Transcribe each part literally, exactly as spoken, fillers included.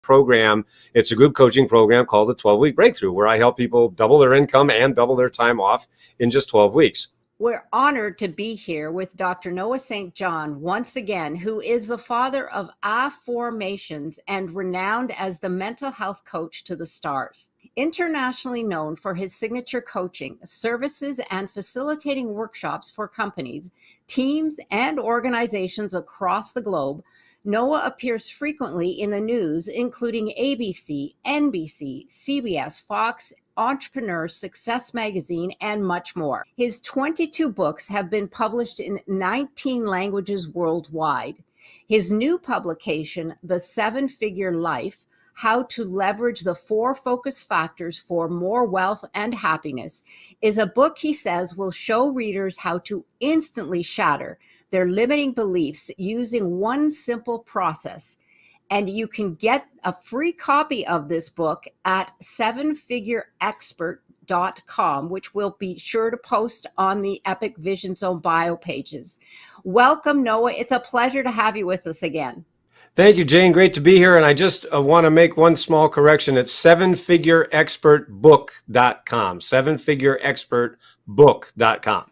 program. It's a group coaching program called the twelve week Breakthrough, where I help people double their income and double their time off in just twelve weeks. We're honored to be here with Doctor Noah Saint John once again, who is the father of Afformations and renowned as the mental health coach to the stars. Internationally known for his signature coaching, services, and facilitating workshops for companies, teams, and organizations across the globe, Noah appears frequently in the news, including A B C, N B C, C B S, Fox, Entrepreneur, Success Magazine, and much more. His twenty-two books have been published in nineteen languages worldwide. His new publication, The Seven Figure Life, How to Leverage the Four Focus Factors for More Wealth and Happiness, is a book he says will show readers how to instantly shatter their limiting beliefs using one simple process. And you can get a free copy of this book at seven figure expert dot com, which we'll be sure to post on the Epic Vision Zone bio pages. Welcome, Noah. It's a pleasure to have you with us again. Thank you, Jane. Great to be here. And I just uh, want to make one small correction. It's seven figure expert book dot com, seven figure expert book dot com.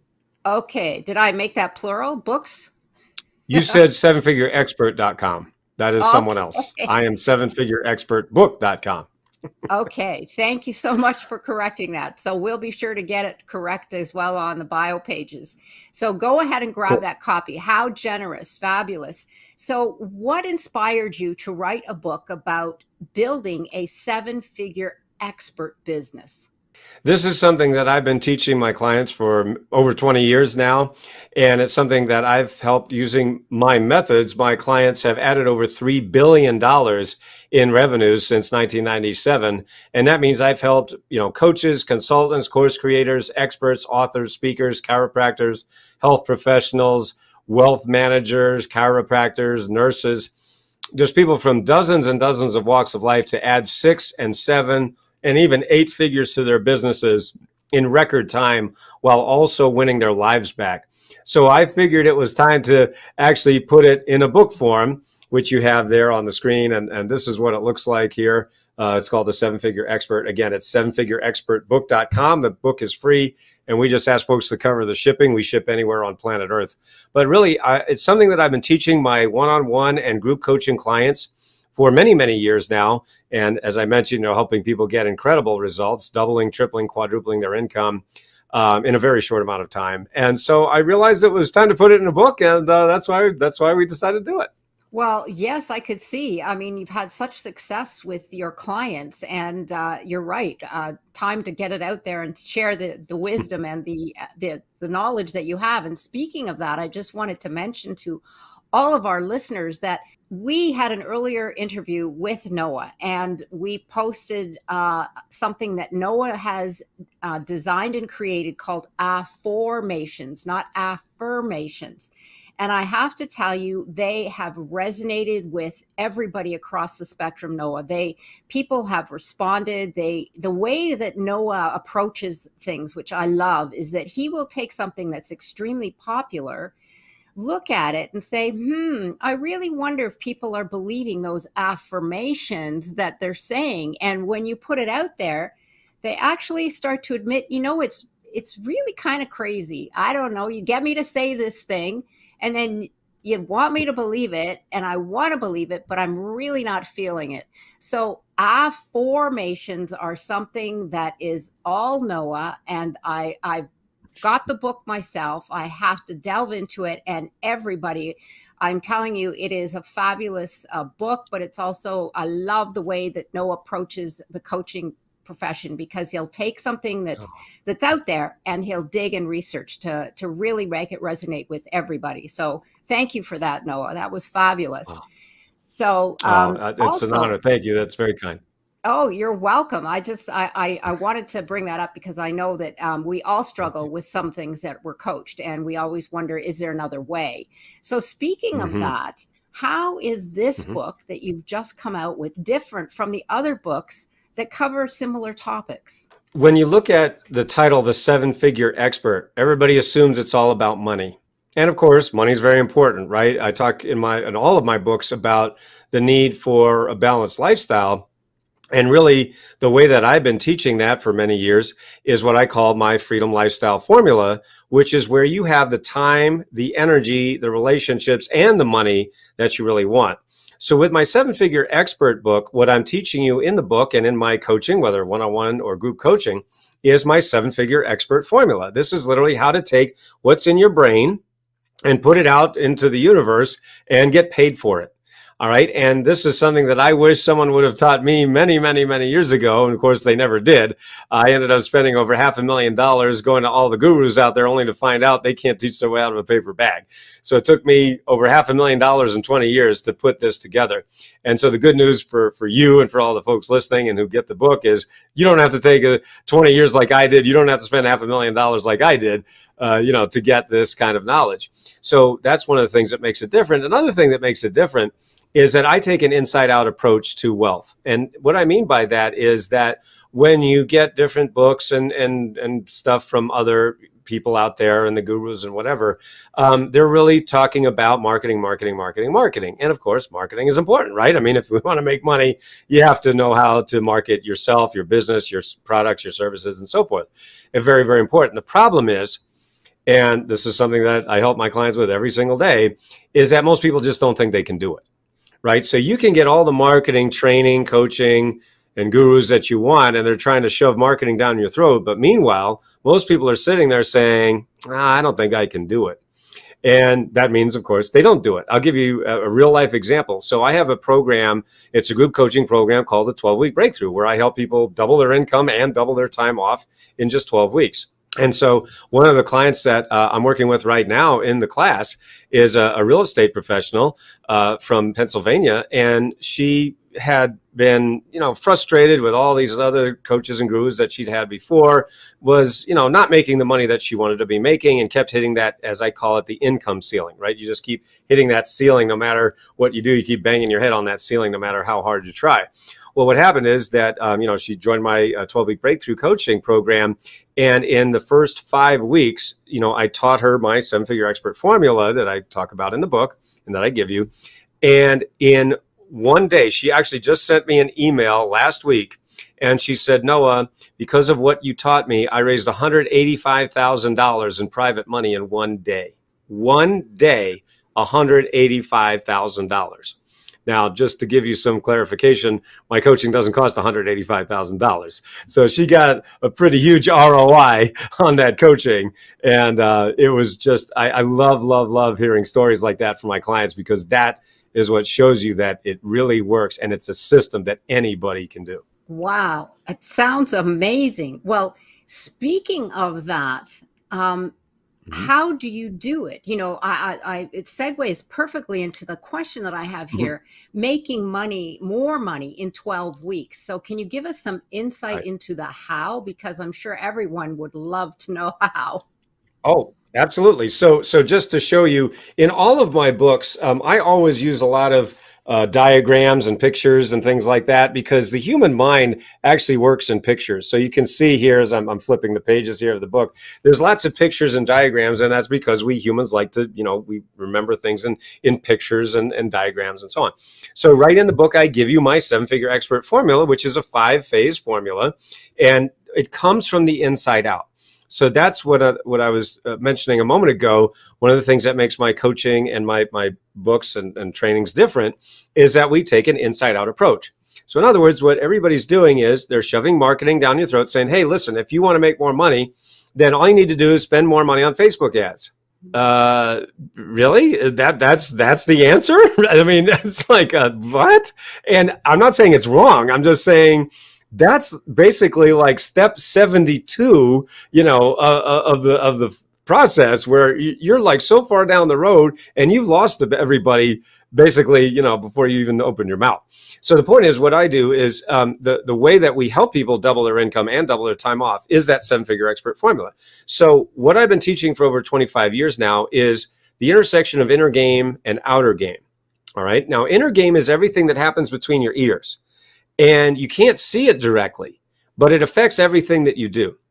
Okay. Did I make that plural? Books? You said seven figure expert dot com. That is okay. Someone else. I am seven figure expert book dot com. Okay. Thank you so much for correcting that. So we'll be sure to get it correct as well on the bio pages. So go ahead and grab cool. that copy. How generous, fabulous. So what inspired you to write a book about building a seven figure expert business? This is something that I've been teaching my clients for over twenty years now, and it's something that I've helped using my methods. My clients have added over three billion dollars in revenues since nineteen ninety-seven, and that means I've helped, you know, coaches, consultants, course creators, experts, authors, speakers, chiropractors, health professionals, wealth managers, chiropractors, nurses, just people from dozens and dozens of walks of life to add six and seven and even eight figures to their businesses in record time while also winning their lives back. So I figured it was time to actually put it in a book form, which you have there on the screen. And, and this is what it looks like here. Uh, it's called The Seven Figure Expert. Again, it's seven figure expert book dot com. The book is free, and we just ask folks to cover the shipping. We ship anywhere on planet Earth. But really, uh, it's something that I've been teaching my one-on-one and group coaching clients for many, many years now. And as I mentioned, you know, helping people get incredible results, doubling, tripling, quadrupling their income um, in a very short amount of time. And so I realized it was time to put it in a book, and uh, that's why that's why we decided to do it. Well, yes, I could see. I mean, you've had such success with your clients, and uh, you're right. Uh, time to get it out there and share the the wisdom and the, the the knowledge that you have. And speaking of that, I just wanted to mention to all of our listeners that we had an earlier interview with Noah, and we posted uh, something that Noah has uh, designed and created called Afformations, not affirmations. And I have to tell you, they have resonated with everybody across the spectrum, Noah. They, people have responded. They, the way that Noah approaches things, which I love, is that he will take something that's extremely popular, look at it and say, hmm, I really wonder if people are believing those affirmations that they're saying. And when you put it out there, they actually start to admit, you know, it's, it's really kind of crazy. I don't know. You get me to say this thing, and then you want me to believe it, and I want to believe it, but I'm really not feeling it. So affirmations are something that is all Noah, and I, I've got the book myself. I have to delve into it, and everybody, I'm telling you, it is a fabulous uh, book, but it's also, I love the way that Noah approaches the coaching profession, because he'll take something that's oh. that's out there and he'll dig and research to to really make it resonate with everybody. So thank you for that, Noah. That was fabulous. Oh. So um, oh, it's also, an honor. Thank you. That's very kind. Oh, you're welcome. I just I, I I wanted to bring that up because I know that um, we all struggle with some things that we're coached, and we always wonder, is there another way? So speaking mm-hmm. of that, how is this mm-hmm. book that you've just come out with different from the other books that cover similar topics? When you look at the title, The Seven Figure Expert, everybody assumes it's all about money. And of course, money is very important, right? I talk in my in all of my books about the need for a balanced lifestyle. And really, the way that I've been teaching that for many years is what I call my freedom lifestyle formula, which is where you have the time, the energy, the relationships, and the money that you really want. So with my seven figure expert book, what I'm teaching you in the book and in my coaching, whether one-on-one or group coaching, is my seven figure expert formula. This is literally how to take what's in your brain and put it out into the universe and get paid for it. All right. And this is something that I wish someone would have taught me many, many, many years ago. And of course, they never did. I ended up spending over half a million dollars going to all the gurus out there only to find out they can't teach their way out of a paper bag. So it took me over half a million dollars in twenty years to put this together. And so the good news for, for you and for all the folks listening and who get the book is you don't have to take a twenty years like I did. You don't have to spend half a million dollars like I did, uh, you know, to get this kind of knowledge. So that's one of the things that makes it different. Another thing that makes it different is that I take an inside out approach to wealth. And what I mean by that is that when you get different books and, and, and stuff from other people out there and the gurus and whatever, um, they're really talking about marketing, marketing, marketing, marketing. And of course, marketing is important, right? I mean, if we want to make money, you have to know how to market yourself, your business, your products, your services, and so forth. It's very, very important. The problem is, and this is something that I help my clients with every single day, is that most people just don't think they can do it. Right. So you can get all the marketing, training, coaching, and gurus that you want, and they're trying to shove marketing down your throat. But meanwhile, most people are sitting there saying, ah, I don't think I can do it. And that means, of course, they don't do it. I'll give you a, a real life example. So I have a program. It's a group coaching program called the twelve week Breakthrough, where I help people double their income and double their time off in just twelve weeks. And so one of the clients that uh, I'm working with right now in the class is a, a real estate professional uh, from Pennsylvania. And she had been, you know, frustrated with all these other coaches and gurus that she'd had before, was, you know, not making the money that she wanted to be making, and kept hitting that, as I call it, the income ceiling, right? You just keep hitting that ceiling no matter what you do. You keep banging your head on that ceiling no matter how hard you try. Well, what happened is that, um, you know, she joined my uh, twelve week Breakthrough coaching program. And in the first five weeks, you know, I taught her my seven figure expert formula that I talk about in the book and that I give you. And in one day, she actually just sent me an email last week. And she said, Noah, because of what you taught me, I raised one hundred eighty-five thousand dollars in private money in one day. One day, one hundred eighty-five thousand dollars. Now, just to give you some clarification, my coaching doesn't cost one hundred eighty-five thousand dollars. So she got a pretty huge R O I on that coaching. And uh, it was just, I, I love, love, love hearing stories like that from my clients, because that is what shows you that it really works. And it's a system that anybody can do. Wow. It sounds amazing. Well, speaking of that, um, Mm-hmm. how do you do it? You know, I, I, I, it segues perfectly into the question that I have here, mm-hmm. making money, more money in twelve weeks. So can you give us some insight right. into the how? Because I'm sure everyone would love to know how. Oh, absolutely. So, so just to show you, in all of my books, um, I always use a lot of Uh, diagrams and pictures and things like that, because the human mind actually works in pictures. So you can see here as I'm, I'm flipping the pages here of the book, there's lots of pictures and diagrams, and that's because we humans like to, you know, we remember things in, in pictures and, and diagrams and so on. So right in the book, I give you my seven figure expert formula, which is a five phase formula, and it comes from the inside out. So that's what I, what I was uh, mentioning a moment ago. One of the things that makes my coaching and my, my books and, and trainings different is that we take an inside out approach. So in other words, what everybody's doing is they're shoving marketing down your throat saying, hey, listen, if you want to make more money, then all you need to do is spend more money on Facebook ads. Uh, really? That that's that's the answer? I mean, it's like, uh, what? And I'm not saying it's wrong. I'm just saying that's basically like step seventy-two, you know, uh, of the of the process, where you're like so far down the road and you've lost everybody basically, you know, before you even open your mouth. So the point is, what I do is um, the the way that we help people double their income and double their time off is that seven figure expert formula. So what I've been teaching for over twenty-five years now is the intersection of inner game and outer game. All right. Now, inner game is everything that happens between your ears. And you can't see it directly, but it affects everything that you do.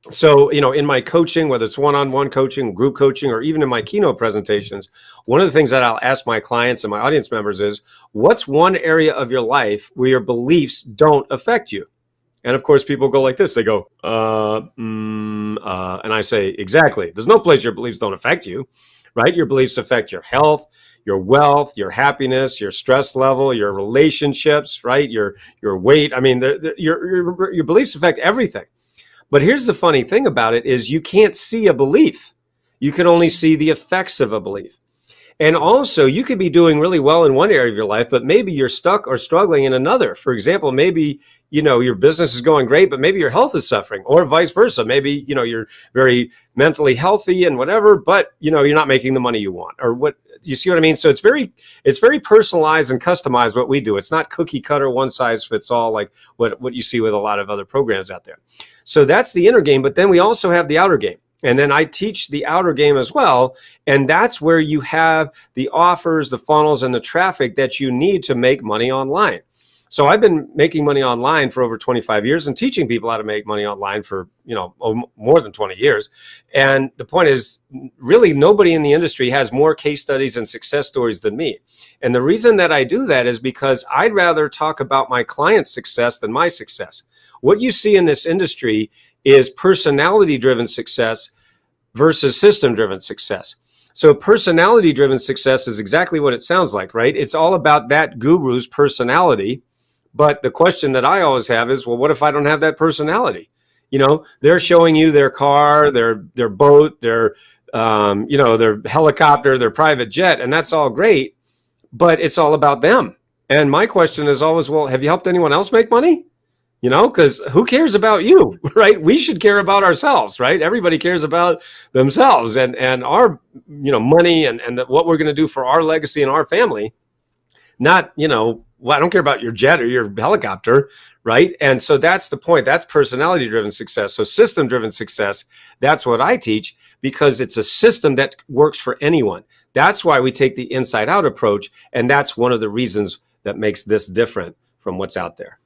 So, you know, in my coaching, whether it's one-on-one coaching, group coaching, or even in my keynote presentations, one of the things that I'll ask my clients and my audience members is, what's one area of your life where your beliefs don't affect you? And of course, people go like this. They go, uh, mm, uh, and I say, exactly. There's no place your beliefs don't affect you, right? Your beliefs affect your health, your wealth, your happiness, your stress level, your relationships, right? Your your weight. I mean, they're, they're, your, your your beliefs affect everything. But here's the funny thing about it is you can't see a belief. You can only see the effects of a belief. And also, you could be doing really well in one area of your life, but maybe you're stuck or struggling in another. For example, maybe, you know, your business is going great, but maybe your health is suffering, or vice versa. Maybe, you know, you're very mentally healthy and whatever, but, you know, you're not making the money you want, or what, you see what I mean? So it's very, it's very personalized and customized what we do. It's not cookie cutter, one size fits all, like what, what you see with a lot of other programs out there. So that's the inner game, but then we also have the outer game. And then I teach the outer game as well. And that's where you have the offers, the funnels, and the traffic that you need to make money online. So I've been making money online for over twenty-five years and teaching people how to make money online for, you know, more than twenty years. And the point is, really nobody in the industry has more case studies and success stories than me. And the reason that I do that is because I'd rather talk about my client's success than my success. What you see in this industry is personality-driven success versus system-driven success. So personality-driven success is exactly what it sounds like, right? It's all about that guru's personality. But the question that I always have is, well, what if I don't have that personality? You know, they're showing you their car, their their boat, their um, you know, their helicopter, their private jet, and that's all great, but it's all about them. And my question is always, well, have you helped anyone else make money? You know, because who cares about you, right? We should care about ourselves, right? Everybody cares about themselves and, and our, you know, money and, and the, what we're going to do for our legacy and our family. Not, you know, well, I don't care about your jet or your helicopter, right? And so that's the point. That's personality-driven success. So system-driven success, that's what I teach because it's a system that works for anyone. That's why we take the inside-out approach, and that's one of the reasons that makes this different from what's out there.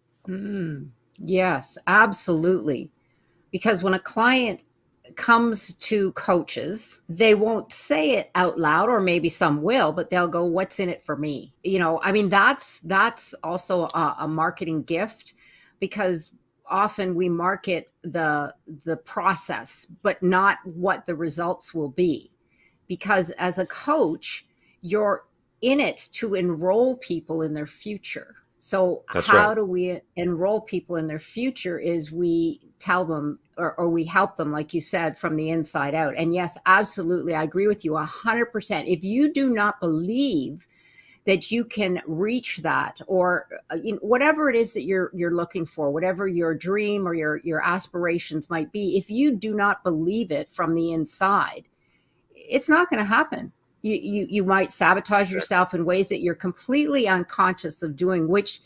Mm, yes, absolutely. Because when a client comes to coaches, they won't say it out loud, or maybe some will, but they'll go, what's in it for me? You know, I mean, that's, that's also a, a marketing gift, because often we market the, the process, but not what the results will be. Because as a coach, you're in it to enroll people in their future. So That's how right. do we enroll people in their future is we tell them, or, or we help them, like you said, from the inside out. And yes, absolutely. I agree with you a hundred percent. If you do not believe that you can reach that, or uh, you know, whatever it is that you're, you're looking for, whatever your dream or your, your aspirations might be, if you do not believe it from the inside, it's not going to happen. You, you, you might sabotage yourself in ways that you're completely unconscious of doing, which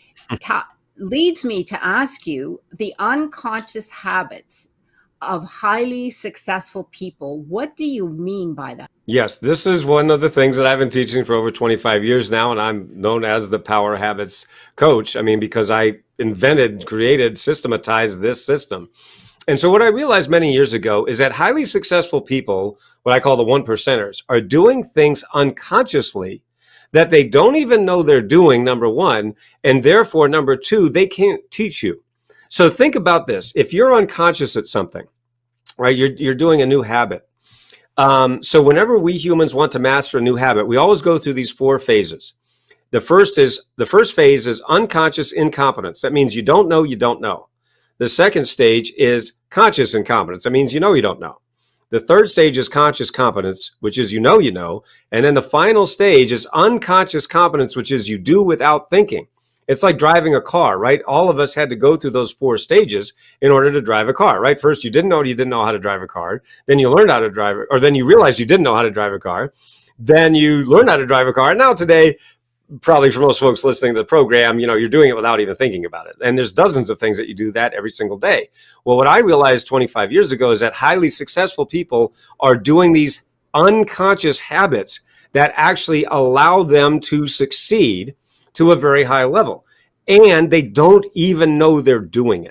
ta- leads me to ask you the unconscious habits of highly successful people. What do you mean by that? Yes, this is one of the things that I've been teaching for over twenty-five years now, and I'm known as the Power Habits Coach. I mean, because I invented, created, systematized this system. And so what I realized many years ago is that highly successful people, what I call the one percenters, are doing things unconsciously that they don't even know they're doing, number one, and therefore, number two, they can't teach you. So think about this. If you're unconscious at something, right, you're, you're doing a new habit. Um, so whenever we humans want to master a new habit, we always go through these four phases. The first is, the first phase is unconscious incompetence. That means you don't know, you don't know. The second stage is conscious incompetence. That means you know you don't know. The third stage is conscious competence, which is you know you know. And then the final stage is unconscious competence, which is you do without thinking. It's like driving a car, right? All of us had to go through those four stages in order to drive a car, right? First, you didn't know you didn't know how to drive a car. Then you learned how to drive it, or then you realized you didn't know how to drive a car. Then you learned how to drive a car. And now today, probably for most folks listening to the program, you know, you're doing it without even thinking about it. And there's dozens of things that you do that every single day. Well, what I realized twenty-five years ago is that highly successful people are doing these unconscious habits that actually allow them to succeed to a very high level. And they don't even know they're doing it.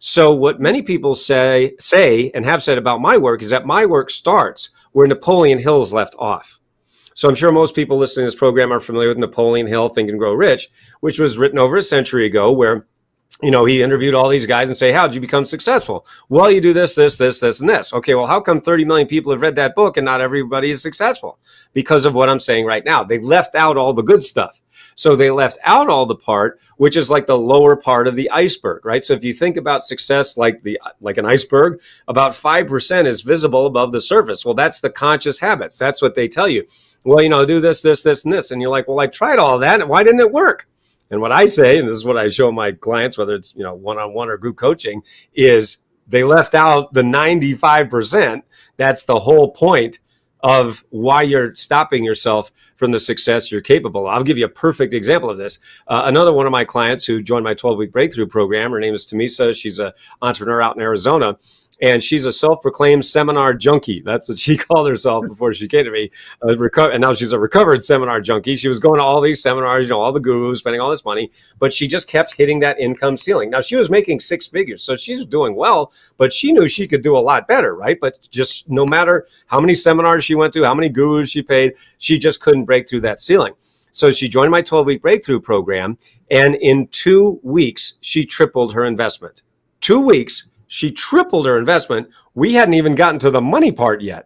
So what many people say, say and have said about my work is that my work starts where Napoleon Hill's left off. So I'm sure most people listening to this program are familiar with Napoleon Hill, Think and Grow Rich, which was written over a century ago, where, you know, he interviewed all these guys and say, how did you become successful? Well, you do this, this, this, this, and this. Okay, well, how come thirty million people have read that book and not everybody is successful? Because of what I'm saying right now. They left out all the good stuff. So they left out all the part, which is like the lower part of the iceberg, right? So if you think about success like the like an iceberg, about five percent is visible above the surface. Well, that's the conscious habits. That's what they tell you. Well, you know, do this, this, this, and this. And you're like, well, I tried all that, and why didn't it work? And what I say, and this is what I show my clients, whether it's, you know, one-on-one or group coaching, is they left out the ninety-five percent. That's the whole point of why you're stopping yourself from the success you're capable of. I'll give you a perfect example of this. Uh, another one of my clients who joined my twelve-week breakthrough program, her name is Tamisa. She's an entrepreneur out in Arizona. And she's a self-proclaimed seminar junkie. That's what she called herself before she came to me. Uh, reco- and now she's a recovered seminar junkie. She was going to all these seminars, you know, all the gurus, spending all this money, but she just kept hitting that income ceiling. Now, she was making six figures, so she's doing well, but she knew she could do a lot better, right? But just no matter how many seminars she went to, how many gurus she paid, she just couldn't break through that ceiling. So she joined my twelve-week breakthrough program, and in two weeks, she tripled her investment. Two weeks. She tripled her investment. We hadn't even gotten to the money part yet.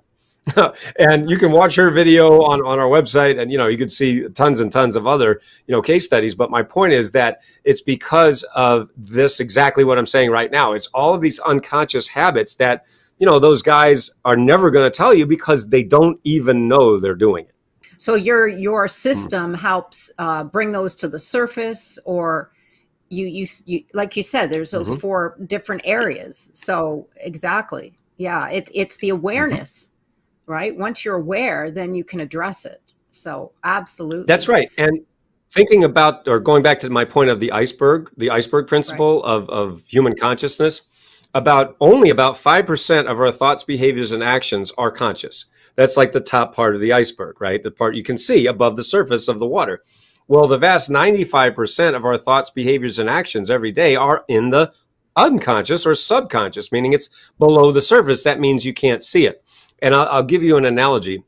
And you can watch her video on, on our website, and, you know, you could see tons and tons of other, you know, case studies. But my point is that it's because of this, exactly what I'm saying right now. It's all of these unconscious habits that, you know, those guys are never going to tell you because they don't even know they're doing it. So your, your system mm. helps uh, bring those to the surface, or You, you, you, like you said, there's those mm-hmm. four different areas. So exactly. Yeah. It's, it's the awareness, mm-hmm. right? Once you're aware, then you can address it. So absolutely. That's right. And thinking about, or going back to my point of the iceberg, the iceberg principle right. of, of human consciousness, about only about five percent of our thoughts, behaviors, and actions are conscious. That's like the top part of the iceberg, right? The part you can see above the surface of the water. Well, the vast ninety-five percent of our thoughts, behaviors, and actions every day are in the unconscious or subconscious, meaning it's below the surface. That means you can't see it. And I'll, I'll give you an analogy.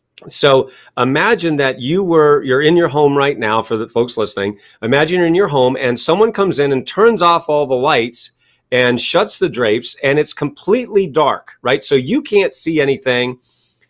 So imagine that you were, you're in your home right now. For the folks listening, imagine you're in your home and someone comes in and turns off all the lights and shuts the drapes, and it's completely dark, right? So you can't see anything,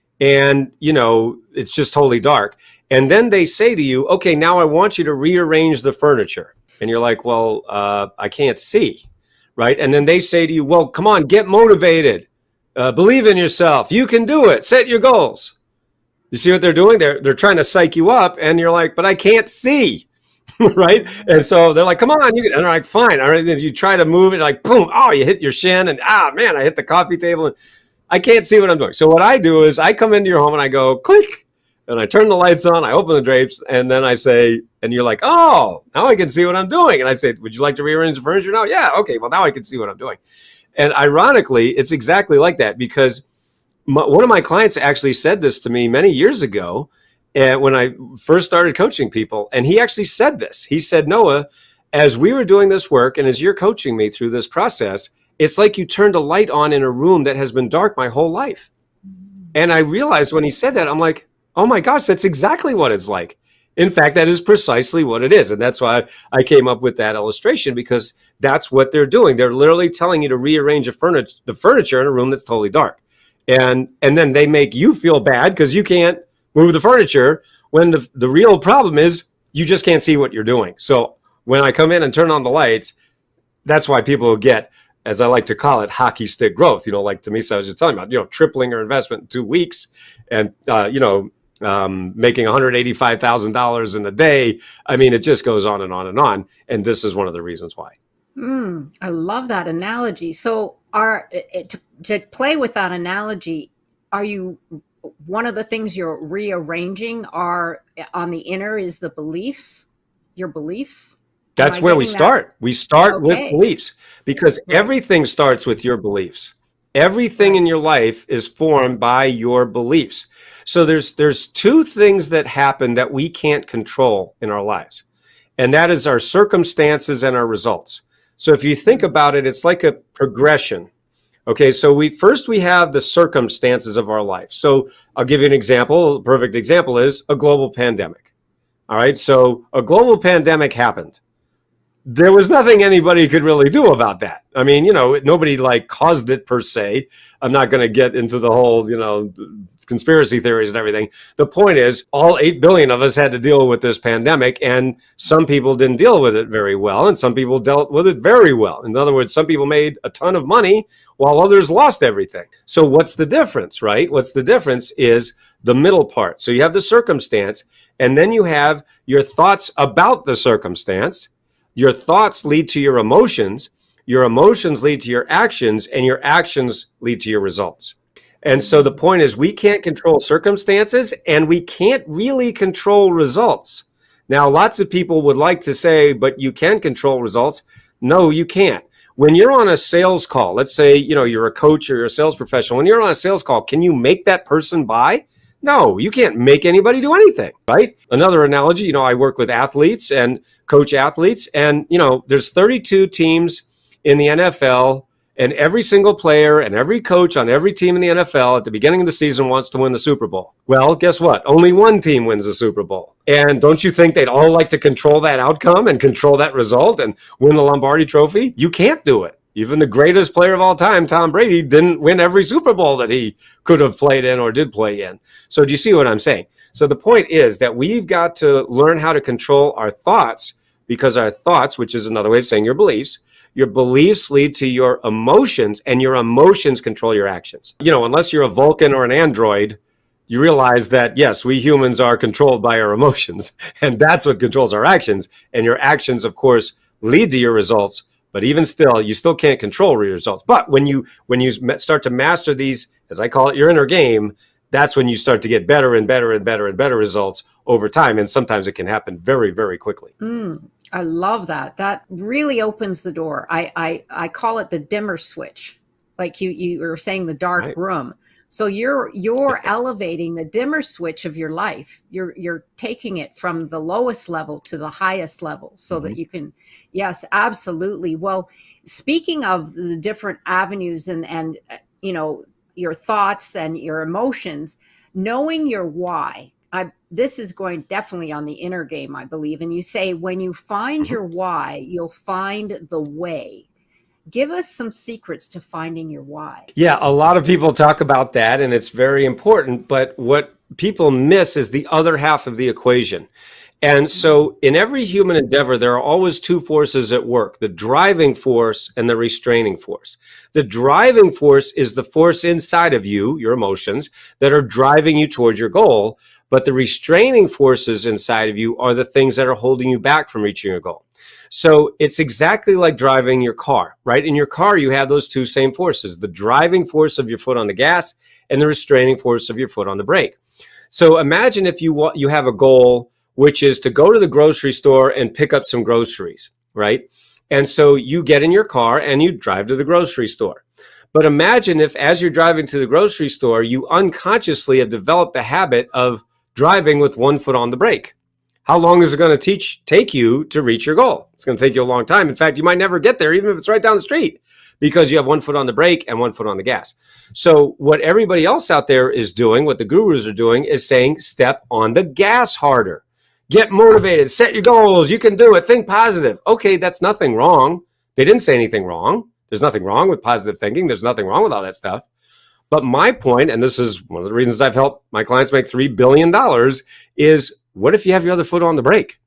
and, you know, it's just totally dark. And then they say to you, okay, now I want you to rearrange the furniture. And you're like, well, uh, I can't see, right? And then they say to you, well, come on, get motivated. Uh, believe in yourself. You can do it. Set your goals. You see what they're doing? They're, they're trying to psych you up, and you're like, but I can't see, right? And so they're like, come on. You can, and they're like, fine. All right. Then you try to move it, like, boom, oh, you hit your shin, and ah, man, I hit the coffee table, and I can't see what I'm doing. So what I do is I come into your home and I go, click. And I turn the lights on, I open the drapes, and then I say, and you're like, oh, now I can see what I'm doing. And I say, would you like to rearrange the furniture now? Yeah, okay, well, now I can see what I'm doing. And ironically, it's exactly like that, because my, one of my clients actually said this to me many years ago, and when I first started coaching people, and he actually said this. He said, Noah, as we were doing this work, and as you're coaching me through this process, it's like you turned a light on in a room that has been dark my whole life. And I realized when he said that, I'm like, oh my gosh, that's exactly what it's like. In fact, that is precisely what it is. And that's why I came up with that illustration, because that's what they're doing. They're literally telling you to rearrange a furniture, the furniture in a room that's totally dark. And, and then they make you feel bad because you can't move the furniture, when the, the real problem is you just can't see what you're doing. So when I come in and turn on the lights, that's why people get, as I like to call it, hockey stick growth. You know, like Tamisa was just telling about, you know, tripling her investment in two weeks and, uh, you know, um, making one hundred eighty-five thousand dollars in a day. I mean, it just goes on and on and on. And this is one of the reasons why. Mm, I love that analogy. So are to, to play with that analogy, are you, one of the things you're rearranging are on the inner is the beliefs, your beliefs? That's where we start. We start okay. with beliefs, because everything starts with your beliefs. Everything in your life is formed by your beliefs. So there's there's two things that happen that we can't control in our lives, and that is our circumstances and our results. So if you think about it, it's like a progression. Okay, so we first we have the circumstances of our life. So I'll give you an example. A perfect example is a global pandemic. All right, so a global pandemic happened. There was nothing anybody could really do about that. I mean, you know, nobody like caused it per se. I'm not going to get into the whole, you know, conspiracy theories and everything. The point is, all eight billion of us had to deal with this pandemic, and some people didn't deal with it very well, and some people dealt with it very well. In other words, some people made a ton of money while others lost everything. So what's the difference, right? What's the difference is the middle part. So you have the circumstance, and then you have your thoughts about the circumstance. Your thoughts lead to your emotions. Your emotions lead to your actions, and your actions lead to your results. And so the point is, we can't control circumstances, and we can't really control results. Now, lots of people would like to say, but you can control results. No, you can't. When you're on a sales call, let's say, you know, you're a coach or you're a sales professional. When you're on a sales call, can you make that person buy? No, you can't make anybody do anything, right? Another analogy, you know, I work with athletes and coach athletes, and, you know, there's thirty-two teams in the N F L, and every single player and every coach on every team in the N F L at the beginning of the season wants to win the Super Bowl. Well, guess what? Only one team wins the Super Bowl. And don't you think they'd all like to control that outcome and control that result and win the Lombardi Trophy? You can't do it. Even the greatest player of all time, Tom Brady, didn't win every Super Bowl that he could have played in or did play in. So do you see what I'm saying? So the point is that we've got to learn how to control our thoughts, because our thoughts, which is another way of saying your beliefs, your beliefs lead to your emotions, and your emotions control your actions. You know, unless you're a Vulcan or an android, you realize that, yes, we humans are controlled by our emotions, and that's what controls our actions. And your actions, of course, lead to your results. But even still, you still can't control your results. But when you when you start to master these, as I call it, your inner game, that's when you start to get better and better and better and better results over time. And sometimes it can happen very, very quickly. Mm, I love that. That really opens the door. I, I, I call it the dimmer switch. Like you, you were saying, the dark Right. room. So you're you're elevating the dimmer switch of your life. You're you're taking it from the lowest level to the highest level, so mm-hmm. that you can, yes, absolutely. Well, speaking of the different avenues and and you know, your thoughts and your emotions, knowing your why. I this is going definitely on the inner game, I believe. And you say when you find mm-hmm. your why, you'll find the way. Give us some secrets to finding your why. Yeah, a lot of people talk about that, and it's very important. But what people miss is the other half of the equation. And so in every human endeavor, there are always two forces at work, the driving force and the restraining force. The driving force is the force inside of you, your emotions, that are driving you towards your goal. But the restraining forces inside of you are the things that are holding you back from reaching your goal. So it's exactly like driving your car, right? In your car, you have those two same forces, the driving force of your foot on the gas and the restraining force of your foot on the brake. So imagine if you want, you have a goal, which is to go to the grocery store and pick up some groceries, right? And so you get in your car and you drive to the grocery store. But imagine if, as you're driving to the grocery store, you unconsciously have developed the habit of driving with one foot on the brake. How long is it going to teach, take you to reach your goal? It's going to take you a long time. In fact, you might never get there, even if it's right down the street, because you have one foot on the brake and one foot on the gas. So what everybody else out there is doing, what the gurus are doing, is saying, step on the gas harder. Get motivated, set your goals, you can do it, think positive. Okay, that's nothing wrong. They didn't say anything wrong. There's nothing wrong with positive thinking. There's nothing wrong with all that stuff. But my point, and this is one of the reasons I've helped my clients make three billion dollars, is what if you have your other foot on the brake?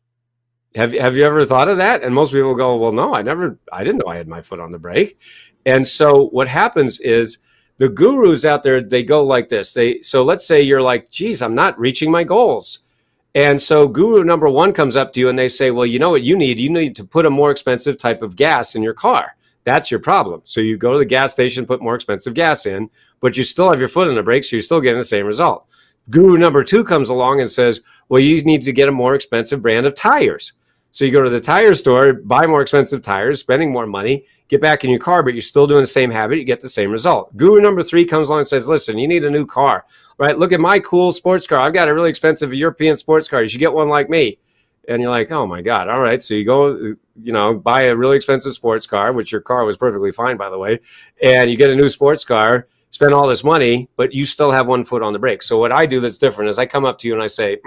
Have, have you ever thought of that? And most people go, well, no, I never, I didn't know I had my foot on the brake. And so what happens is the gurus out there, they go like this. They, so let's say you're like, geez, I'm not reaching my goals. And so guru number one comes up to you and they say, well, you know what you need? You need to put a more expensive type of gas in your car. That's your problem. So you go to the gas station, put more expensive gas in, but you still have your foot on the brake, so you're still getting the same result. Guru number two comes along and says, well, you need to get a more expensive brand of tires. So you go to the tire store, buy more expensive tires, spending more money, get back in your car, but you're still doing the same habit, you get the same result. Guru number three comes along and says, listen, you need a new car, right? Look at my cool sports car. I've got a really expensive European sports car. You should get one like me. And you're like, oh my God. All right. So you go, you know, buy a really expensive sports car, which your car was perfectly fine, by the way. And you get a new sports car, spend all this money, but you still have one foot on the brake. So what I do that's different is I come up to you and I say,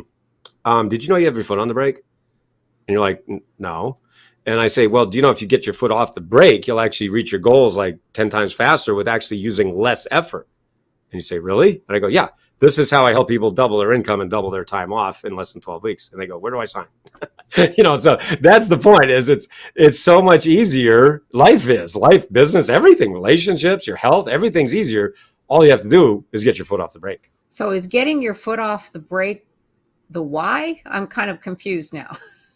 um, did you know you have your foot on the brake? And you're like, no. And I say, well, do you know if you get your foot off the brake, you'll actually reach your goals like ten times faster with actually using less effort. And you say, really? And I go, yeah, this is how I help people double their income and double their time off in less than twelve weeks. And they go, where do I sign? You know, so that's the point is it's, it's so much easier. Life is life, business, everything, relationships, your health, everything's easier. All you have to do is get your foot off the brake. So is getting your foot off the brake the why? I'm kind of confused now.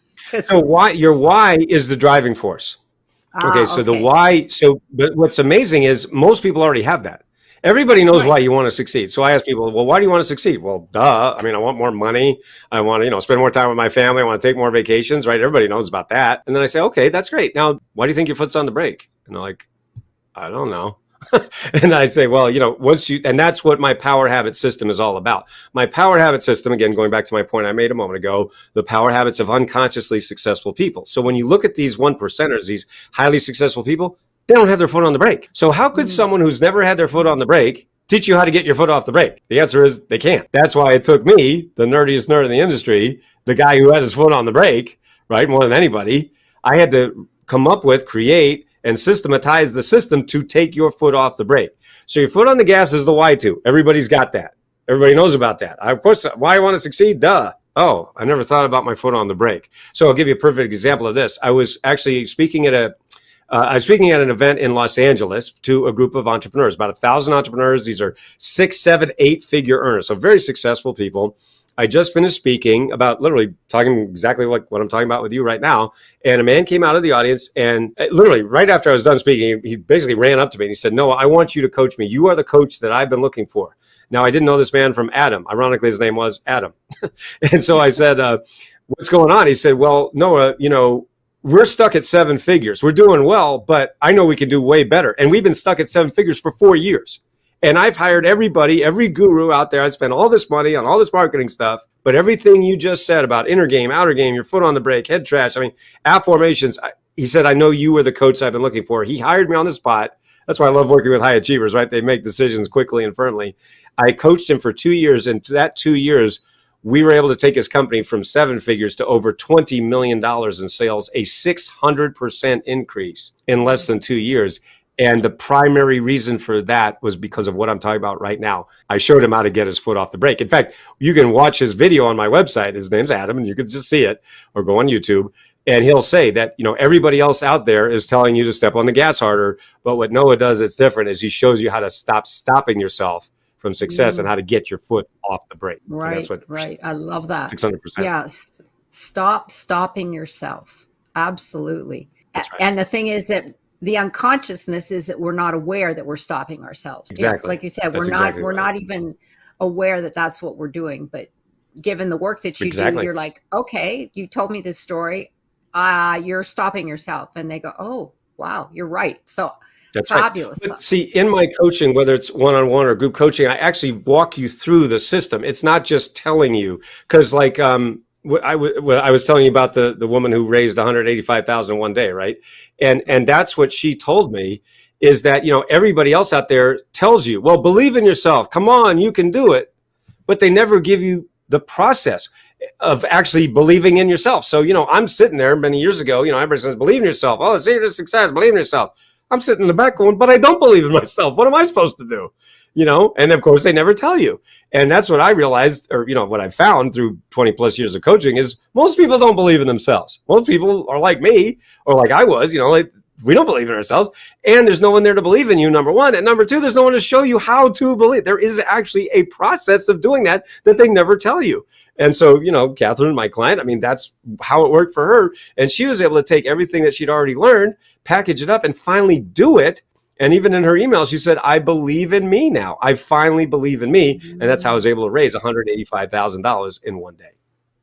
So why your why is the driving force. Ah, okay. So okay. the why. So, but what's amazing is most people already have that. Everybody knows right. why you want to succeed. So I ask people, well, why do you want to succeed? Well, duh. I mean, I want more money. I want to, you know, spend more time with my family. I want to take more vacations, right? Everybody knows about that. And then I say, okay, that's great. Now, why do you think your foot's on the brake? And they're like, I don't know. And I say, well, you know, once you, and that's what my power habit system is all about. My power habit system, again, going back to my point I made a moment ago, the power habits of unconsciously successful people. So when you look at these one percenters, these highly successful people, they don't have their foot on the brake. So how could someone who's never had their foot on the brake teach you how to get your foot off the brake? The answer is they can't. That's why it took me, the nerdiest nerd in the industry, the guy who had his foot on the brake, right, more than anybody, I had to come up with, create, and systematize the system to take your foot off the brake. So your foot on the gas is the why to. Everybody's got that. Everybody knows about that. I, of course, why I want to succeed, duh. Oh, I never thought about my foot on the brake. So I'll give you a perfect example of this. I was actually speaking at a Uh, I was speaking at an event in Los Angeles to a group of entrepreneurs, about a thousand entrepreneurs. These are six, seven, eight figure earners. So very successful people. I just finished speaking about literally talking exactly like what I'm talking about with you right now. And a man came out of the audience and literally right after I was done speaking, he basically ran up to me and he said, Noah, I want you to coach me. You are the coach that I've been looking for. Now, I didn't know this man from Adam. Ironically, his name was Adam. And so I said, uh, what's going on? He said, well, Noah, you know, we're stuck at seven figures. We're doing well, but I know we can do way better. And we've been stuck at seven figures for four years. And I've hired everybody, every guru out there. I spent all this money on all this marketing stuff, but everything you just said about inner game, outer game, your foot on the brake, head trash, I mean, affirmations. I, he said, I know you were the coach I've been looking for. He hired me on the spot. That's why I love working with high achievers, right? They make decisions quickly and firmly. I coached him for two years. And that two years, we were able to take his company from seven figures to over twenty million dollars in sales, a six hundred percent increase in less than two years. And the primary reason for that was because of what I'm talking about right now. I showed him how to get his foot off the brake. In fact, you can watch his video on my website. His name's Adam, and you can just see it or go on YouTube. And he'll say that, you know, everybody else out there is telling you to step on the gas harder. But what Noah does that's different is he shows you how to stop stopping yourself from success mm. and how to get your foot off the brake. Right, that's what, right. I love that. six hundred percent. Yes. Stop stopping yourself. Absolutely. That's right. And the thing is that the unconsciousness is that we're not aware that we're stopping ourselves. Exactly. Like you said, that's we're exactly not, we're right. not even aware that that's what we're doing. But given the work that you exactly. do, you're like, okay, you told me this story. Uh, you're stopping yourself. And they go, oh, wow, you're right. So That's fabulous. Right. But see, in my coaching, whether it's one-on-one or group coaching, I actually walk you through the system. It's not just telling you, because like um, I, I was telling you about the, the woman who raised one hundred eighty-five thousand dollars in one day, right? And, and that's what she told me is that, you know, everybody else out there tells you, well, believe in yourself. Come on, you can do it. But they never give you the process of actually believing in yourself. So, you know, I'm sitting there many years ago, you know, everybody says, believe in yourself. Oh, the secret to success, believe in yourself. I'm sitting in the back going, but I don't believe in myself. What am I supposed to do? You know, and of course they never tell you. And that's what I realized, or, you know, what I found through twenty plus years of coaching is most people don't believe in themselves. Most people are like me or like I was, you know, like we don't believe in ourselves, and there's no one there to believe in you, number one. And number two, there's no one to show you how to believe. There is actually a process of doing that that they never tell you. And so, you know, Catherine, my client, I mean, that's how it worked for her. And she was able to take everything that she'd already learned, package it up, and finally do it. And even in her email, she said, I believe in me now. I finally believe in me. And that's how I was able to raise one hundred eighty-five thousand dollars in one day.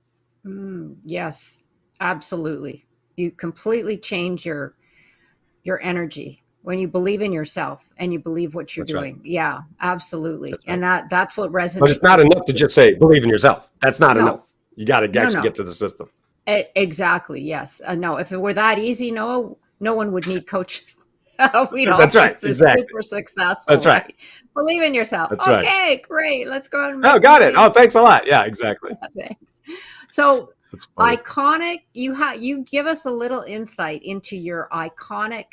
Mm, yes, absolutely. You completely change your your energy when you believe in yourself and you believe what you're That's doing. Right. Yeah, absolutely. That's right. And that that's what resonates. But it's not enough to just say, believe in yourself. That's not No. enough. You got to No, actually no. get to the system. E- exactly. Yes. Uh, no, if it were that easy, no, no one would need coaches. We'd all That's be right. su- Exactly. super successful, That's right. right? Believe in yourself. That's right. Okay, great. Let's go and Oh, make got it. Oh, millions. thanks a lot. Yeah, exactly. Thanks. So That's funny. iconic, you have you give us a little insight into your iconic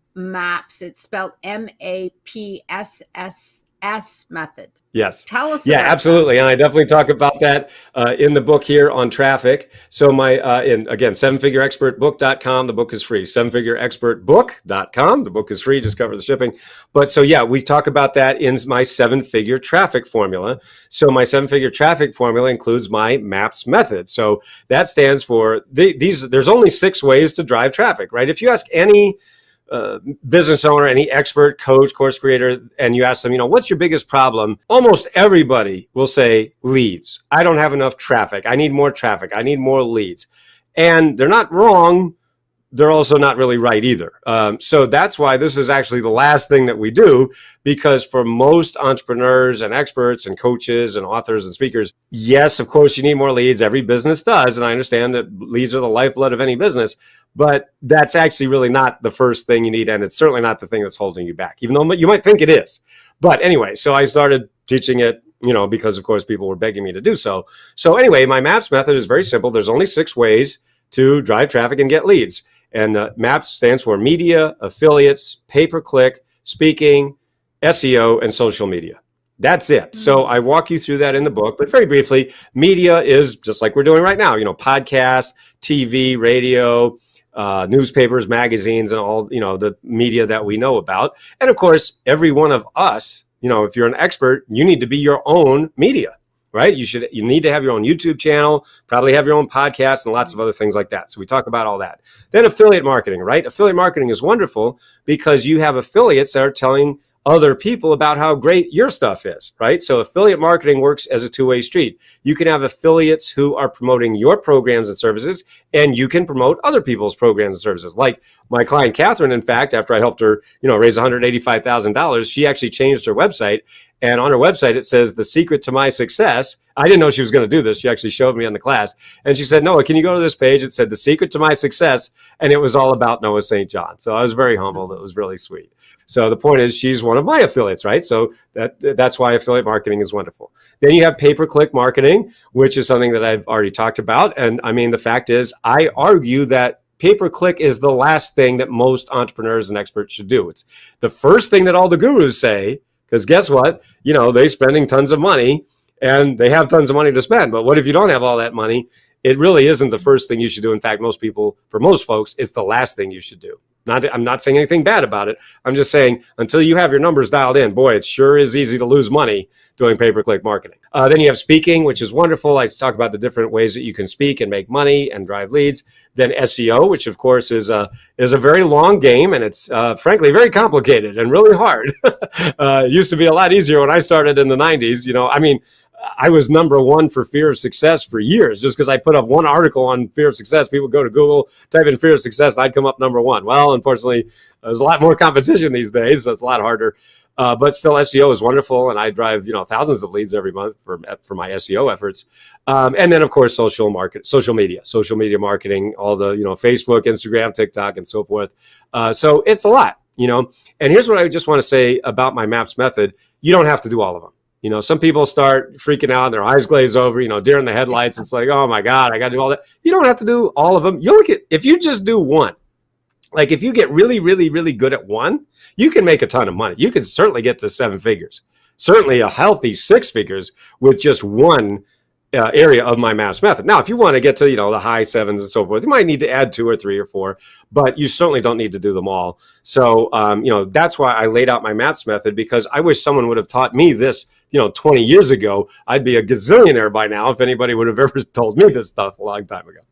maps. It's spelled M A P S S S method. Yes. Tell us Yeah, about absolutely. And I definitely talk about that uh, in the book here on traffic. So my, uh, in again, seven figure expert book dot com, the book is free. seven figure expert book dot com, the book is free, just cover the shipping. But so yeah, we talk about that in my seven figure traffic formula. So my seven figure traffic formula includes my MAPS method. So that stands for the, these, there's only six ways to drive traffic, right? If you ask any Uh, business owner, any expert, coach, course creator, and you ask them, you know, what's your biggest problem? Almost everybody will say leads. I don't have enough traffic. I need more traffic. I need more leads. And they're not wrong. They're also not really right either. Um, so that's why this is actually the last thing that we do, because for most entrepreneurs and experts and coaches and authors and speakers, yes, of course, you need more leads. Every business does. And I understand that leads are the lifeblood of any business, but that's actually really not the first thing you need. And it's certainly not the thing that's holding you back, even though you might think it is. But anyway, so I started teaching it, you know, because of course people were begging me to do so. So anyway, my MAPS method is very simple. There's only six ways to drive traffic and get leads. And uh, MAPS stands for media, affiliates, pay-per-click, speaking, S E O, and social media. That's it. So I walk you through that in the book, but very briefly, media is just like we're doing right now, you know, podcasts, T V, radio, uh, newspapers, magazines, and all, you know, the media that we know about. And of course, every one of us, you know, if you're an expert, you need to be your own media. Right? You should, you need to have your own YouTube channel, probably have your own podcast and lots of other things like that. So we talk about all that. Then affiliate marketing, right? Affiliate marketing is wonderful because you have affiliates that are telling other people about how great your stuff is, right? So affiliate marketing works as a two-way street. You can have affiliates who are promoting your programs and services, and you can promote other people's programs and services. Like my client, Catherine, in fact, after I helped her, you know, raise one hundred eighty-five thousand dollars, she actually changed her website. And on her website, it says, the secret to my success. I didn't know she was going to do this. She actually showed me on the class. And she said, Noah, can you go to this page? It said, the secret to my success. And it was all about Noah Saint John. So I was very humbled. It was really sweet. So the point is, she's one of my affiliates, right? So that that's why affiliate marketing is wonderful. Then you have pay-per-click marketing, which is something that I've already talked about. And I mean, the fact is, I argue that pay-per-click is the last thing that most entrepreneurs and experts should do. It's the first thing that all the gurus say, because guess what? You know, they're spending tons of money and they have tons of money to spend. But what if you don't have all that money? It really isn't the first thing you should do. In fact, most people, for most folks, it's the last thing you should do. Not, I'm not saying anything bad about it. I'm just saying until you have your numbers dialed in, boy, it sure is easy to lose money doing pay-per-click marketing. Uh, then you have speaking, which is wonderful. I talk about the different ways that you can speak and make money and drive leads. Then S E O, which of course is a, is a very long game, and it's uh, frankly very complicated and really hard. uh, it used to be a lot easier when I started in the nineties. You know, I mean, I was number one for fear of success for years, just because I put up one article on fear of success. People go to Google, type in fear of success, and I'd come up number one. Well, unfortunately, there's a lot more competition these days, so it's a lot harder. Uh, but still, S E O is wonderful, and I drive, you know, thousands of leads every month for for my S E O efforts. Um, and then, of course, social market, social media, social media marketing, all the, you know, Facebook, Instagram, TikTok, and so forth. Uh, so it's a lot, you know. And here's what I just want to say about my MAPS method: you don't have to do all of them. You know, some people start freaking out and their eyes glaze over, you know, deer in the headlights. It's like, oh my God, I got to do all that. You don't have to do all of them. You look at, if you just do one, like if you get really, really, really good at one, you can make a ton of money. You can certainly get to seven figures, certainly a healthy six figures with just one uh, area of my MAPS method. Now, if you want to get to, you know, the high sevens and so forth, you might need to add two or three or four, but you certainly don't need to do them all. So, um, you know, that's why I laid out my MAPS method, because I wish someone would have taught me this, you know, twenty years ago. I'd be a gazillionaire by now if anybody would have ever told me this stuff a long time ago.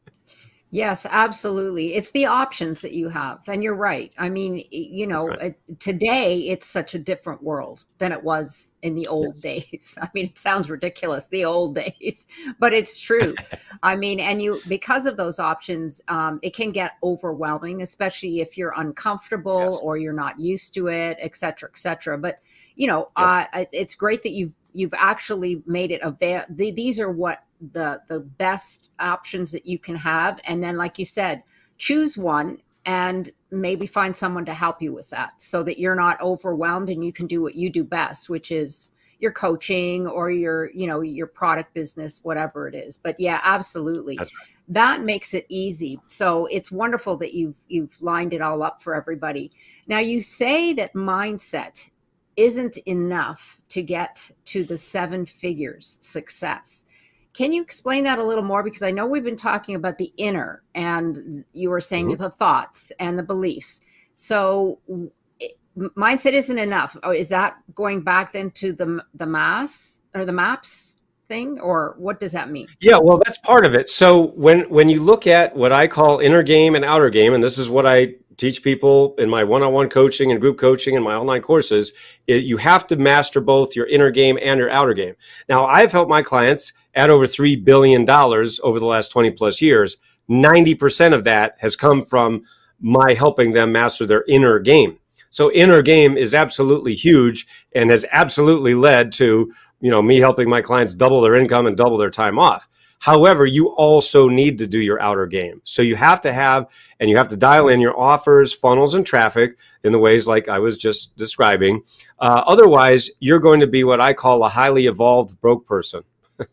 Yes, absolutely. It's the options that you have. And you're right. I mean, you know, Right. it, today it's such a different world than it was in the old Yes. days. I mean, it sounds ridiculous, the old days, but it's true. I mean, and you, because of those options, um, it can get overwhelming, especially if you're uncomfortable Yes. or you're not used to it, et cetera, et cetera. But, you know, Yes. uh, it's great that you've you've actually made it avail. The, these are what the the best options that you can have. And then, like you said, choose one and maybe find someone to help you with that, so that you're not overwhelmed and you can do what you do best, which is your coaching or your, you know, your product business, whatever it is. But yeah, absolutely. That's right. That makes it easy. So it's wonderful that you've, you've lined it all up for everybody. Now, you say that mindset isn't enough to get to the seven figures success. Can you explain that a little more? Because I know we've been talking about the inner, and you were saying mm-hmm. the thoughts and the beliefs. So it, mindset isn't enough. Oh, is that going back then to the the mass or the maps thing, or what does that mean? Yeah, well, that's part of it. So when when you look at what I call inner game and outer game, and this is what I teach people in my one-on-one coaching and group coaching and my online courses, it, you have to master both your inner game and your outer game. Now, I've helped my clients at over three billion dollars over the last twenty plus years. ninety percent of that has come from my helping them master their inner game. So inner game is absolutely huge and has absolutely led to, you know, me helping my clients double their income and double their time off. However, you also need to do your outer game. So you have to have, and you have to dial in your offers, funnels, and traffic in the ways like I was just describing. Uh, otherwise, you're going to be what I call a highly evolved broke person.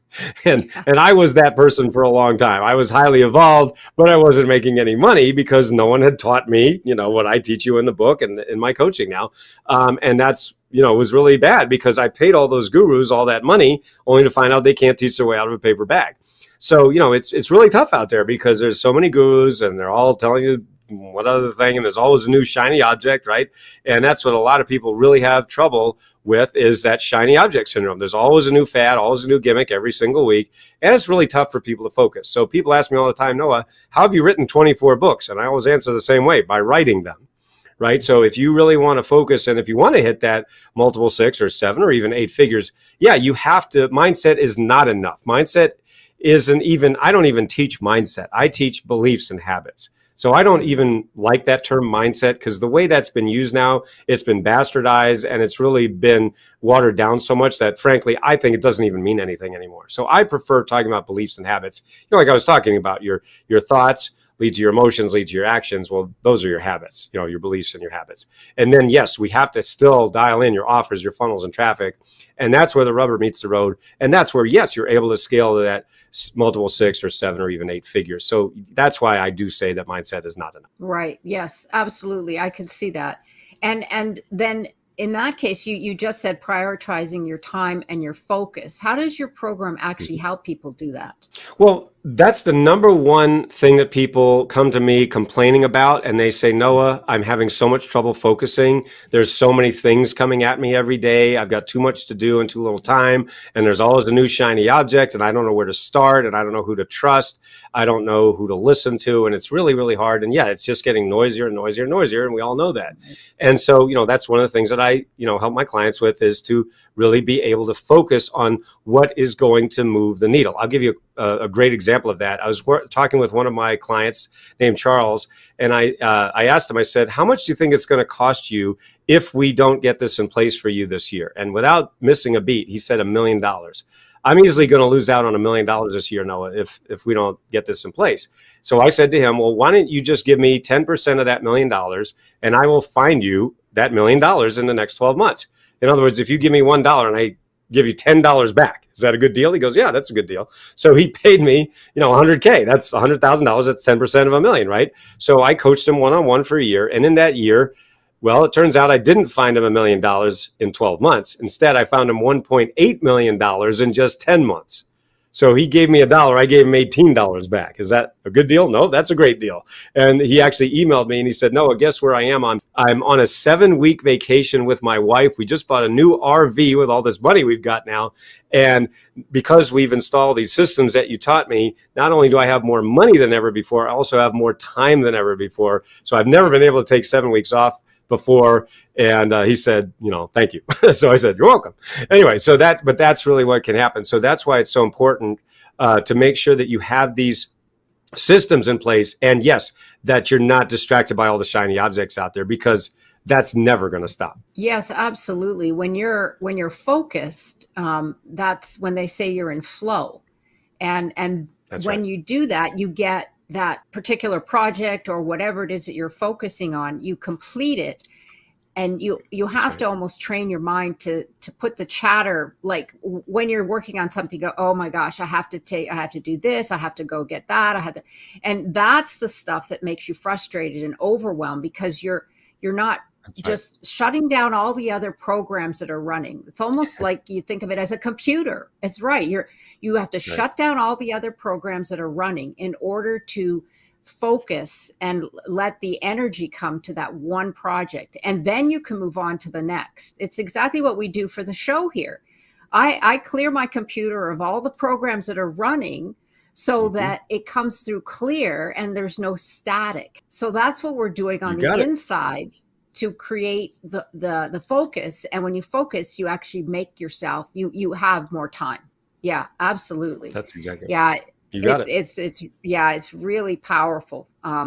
and Yeah. and I was that person for a long time. I was highly evolved, but I wasn't making any money because no one had taught me, you know, what I teach you in the book and in my coaching now. Um, and that's, you know, it was really bad because I paid all those gurus all that money only to find out they can't teach their way out of a paper bag. So, you know, it's it's really tough out there because there's so many gurus and they're all telling you what other thing, and there's always a new shiny object, right? And that's what a lot of people really have trouble with, is that shiny object syndrome. There's always a new fad, always a new gimmick every single week, and it's really tough for people to focus. So people ask me all the time, Noah, how have you written twenty-four books? And I always answer the same way, by writing them. Right. So if you really want to focus and if you want to hit that multiple six or seven or even eight figures, yeah, you have to. Mindset is not enough. Mindset isn't even, I don't even teach mindset. I teach beliefs and habits. So I don't even like that term mindset, because the way that's been used now, it's been bastardized and it's really been watered down so much that, frankly, I think it doesn't even mean anything anymore. So I prefer talking about beliefs and habits. You know, like I was talking about, your your thoughts lead to your emotions, lead to your actions. Well, those are your habits, you know, your beliefs and your habits. And then, yes, we have to still dial in your offers, your funnels, and traffic. And that's where the rubber meets the road. And that's where, yes, you're able to scale to that multiple six or seven or even eight figures. So that's why I do say that mindset is not enough. Right. Yes, absolutely. I could see that. And and then in that case, you you just said prioritizing your time and your focus. How does your program actually help people do that? Well, that's the number one thing that people come to me complaining about. And they say, Noah, I'm having so much trouble focusing. There's so many things coming at me every day. I've got too much to do and too little time. And there's always a new shiny object. And I don't know where to start. And I don't know who to trust. I don't know who to listen to. And it's really, really hard. And yeah, it's just getting noisier and noisier and noisier. And we all know that. And so, you know, that's one of the things that I, you know, help my clients with, is to really be able to focus on what is going to move the needle. I'll give you a, a great example of that. I was talking with one of my clients named Charles, and I uh, I asked him, I said, how much do you think it's going to cost you if we don't get this in place for you this year? And without missing a beat, he said a million dollars. I'm easily going to lose out on a million dollars this year, Noah, if if we don't get this in place. So I said to him, well, why don't you just give me ten percent of that million dollars, and I will find you that million dollars in the next twelve months. In other words, if you give me one dollar and I give you ten dollars back, is that a good deal? He goes, yeah, that's a good deal. So he paid me, you know, one hundred K. That's one hundred thousand dollars. That's ten percent of a million, right? So I coached him one-on-one for a year. And in that year, well, it turns out I didn't find him a million dollars in twelve months. Instead, I found him one point eight million dollars in just ten months. So he gave me a dollar, I gave him eighteen dollars back. Is that a good deal? No, that's a great deal. And he actually emailed me and he said, Noah, guess where I am? I'm, I'm on a seven week vacation with my wife. We just bought a new R V with all this money we've got now. And because we've installed these systems that you taught me, not only do I have more money than ever before, I also have more time than ever before. So I've never been able to take seven weeks off before. And uh, he said, you know, thank you. So I said, you're welcome. Anyway, so that, but that's really what can happen. So that's why it's so important uh, to make sure that you have these systems in place. And yes, that you're not distracted by all the shiny objects out there, because that's never going to stop. Yes, absolutely. When you're when you're focused, um, that's when they say you're in flow. And and That's when right. you do that, you get that particular project or whatever it is that you're focusing on, you complete it. And you you That's have right. to almost train your mind to to put the chatter, like when you're working on something, go, oh my gosh, I have to take I have to do this, I have to go get that, I have to, and that's the stuff that makes you frustrated and overwhelmed, because you're you're not That's right. just shutting down all the other programs that are running. It's almost like you think of it as a computer. It's right. You're you have to That's right. shut down all the other programs that are running in order to focus and let the energy come to that one project, and then you can move on to the next. It's exactly what we do for the show here. I, I clear my computer of all the programs that are running so Mm-hmm. that it comes through clear and there's no static. So that's what we're doing You on the got it. inside to create the, the, the focus. And when you focus, you actually make yourself, you, you have more time. Yeah, absolutely. That's exactly Yeah. right. You got It's, it. it's, it's, yeah, it's really powerful. Um,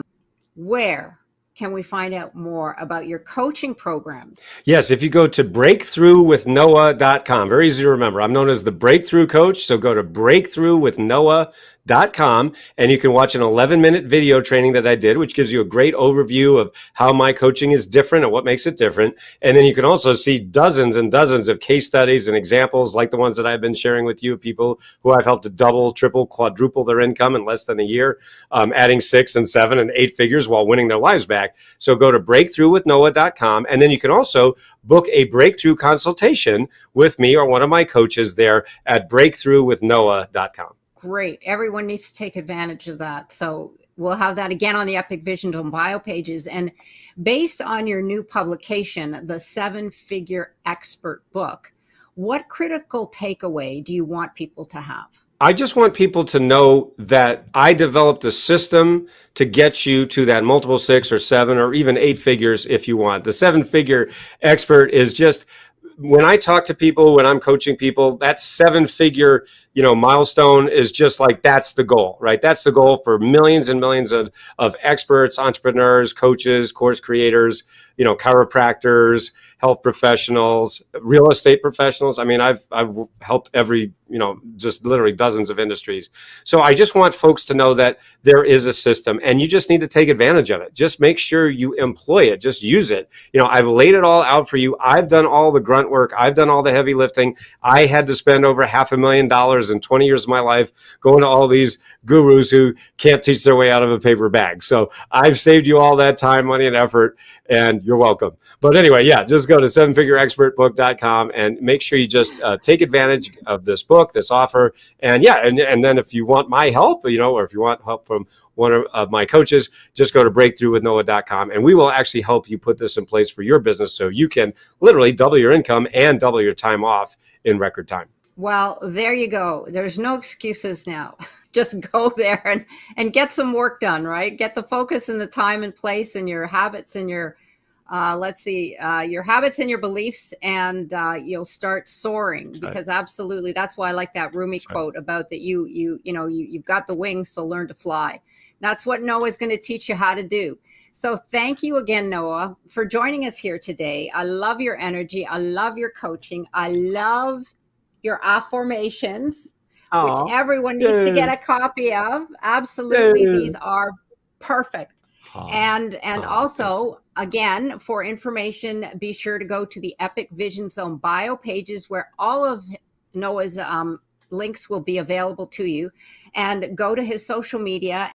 where can we find out more about your coaching programs? Yes, if you go to breakthrough with noah dot com, very easy to remember. I'm known as the Breakthrough Coach, so go to breakthrough with noah dot com and you can watch an eleven minute video training that I did, which gives you a great overview of how my coaching is different and what makes it different. And then you can also see dozens and dozens of case studies and examples like the ones that I've been sharing with you, people who I've helped to double, triple, quadruple their income in less than a year, um, adding six and seven and eight figures while winning their lives back. So go to breakthrough with noah dot com, and then you can also book a breakthrough consultation with me or one of my coaches there at breakthrough with noah dot com. Great. Everyone needs to take advantage of that. So we'll have that again on the Epic Vision Dome bio pages. And based on your new publication, the Seven Figure Expert book, what critical takeaway do you want people to have? I just want people to know that I developed a system to get you to that multiple six or seven or even eight figures if you want. The Seven Figure Expert is just, when I talk to people, when I'm coaching people, that seven figure, you know, milestone is just like, that's the goal, right? That's the goal for millions and millions of, of experts, entrepreneurs, coaches, course creators, you know, chiropractors, health professionals, real estate professionals. I mean, I've, I've helped every, you know, just literally dozens of industries. So I just want folks to know that there is a system and you just need to take advantage of it. Just make sure you employ it. Just use it. You know, I've laid it all out for you. I've done all the grunt work. I've done all the heavy lifting. I had to spend over half a million dollars in twenty years of my life going to all these gurus who can't teach their way out of a paper bag. So I've saved you all that time, money, and effort, and you're welcome. But anyway, yeah, just go to seven figure expert book dot com and make sure you just uh, take advantage of this book, this offer. And yeah, and, and then if you want my help, you know, or if you want help from one of, of my coaches, just go to breakthrough with noah dot com and we will actually help you put this in place for your business so you can literally double your income and double your time off in record time. Well, there you go. There's no excuses now. Just go there and, and get some work done, right? Get the focus and the time and place and your habits and your, uh, let's see, uh, your habits and your beliefs, and uh, you'll start soaring. That's because right. Absolutely, that's why I like that Rumi That's right. quote about that you, you, you know, you, you've got the wings, so learn to fly. That's what Noah is going to teach you how to do. So thank you again, Noah, for joining us here today. I love your energy. I love your coaching. I love your affirmations, which Oh, everyone needs to get a copy of. Absolutely. These are perfect. oh, And and oh, also, again, for information, be sure to go to the Epic Vision Zone bio pages where all of Noah's um, links will be available to you, and go to his social media